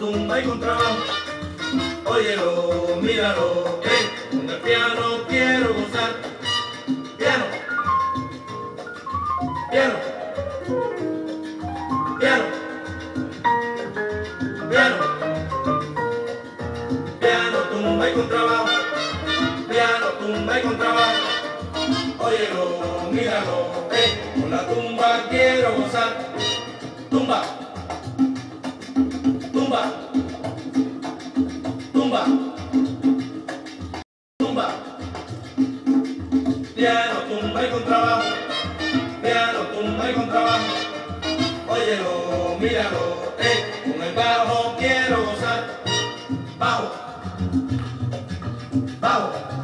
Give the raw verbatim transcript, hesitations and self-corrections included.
tumba y con trabajo. Óyelo, míralo, eh, con el piano quiero gozar. Piano, piano, piano, piano, piano, tumba y con trabajo. Piano, tumba y con trabajo. Óyelo, míralo, eh, con la tumba quiero gozar. Tumba, tumba, tumba, tumba. Piano, tumba y con trabajo. Piano, tumba y con trabajo. Óyelo, míralo, eh, con el bajo quiero gozar. Bajo, bajo.